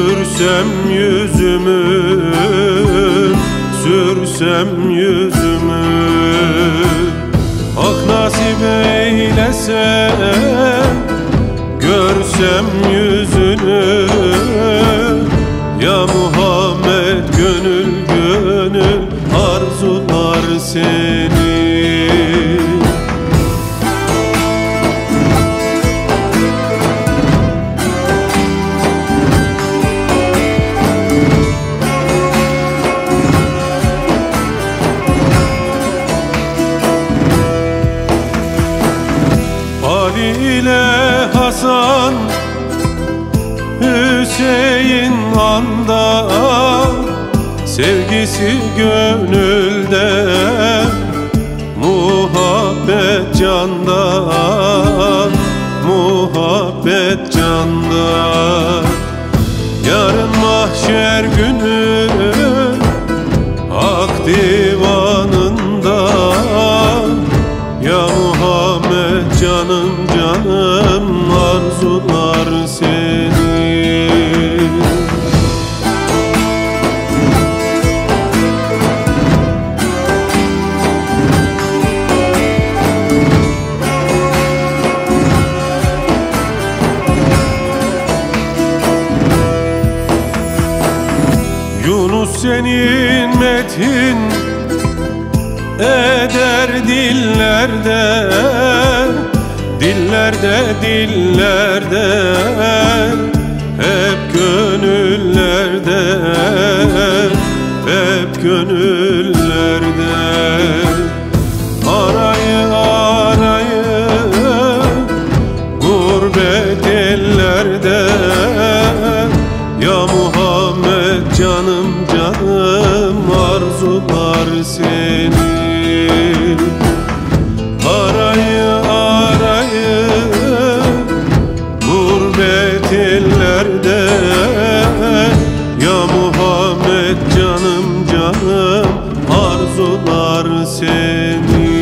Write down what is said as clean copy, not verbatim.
Sürsem yüzümü, sürsem yüzümü, hak nasip eylese görsem yüzünü. Ya Muhammed gönül gönül arzular seni. Ali ile Hasan, Hüseyin anda, sevgisi gönülde, muhabbet canda, muhabbet canda. Yarın mahşer günü Hak divanında, ya Muhammed canım canım arzular seni. Yunus senin methin eder dillerde, dillerde, dillerde, hep gönüllerde, hep gönüllerde. Arayı arayı gurbet ellerde, ya Muhammed canım canım arzular seni. Arayı arayı gurbet ellerde, ya Muhammed canım canım arzular seni.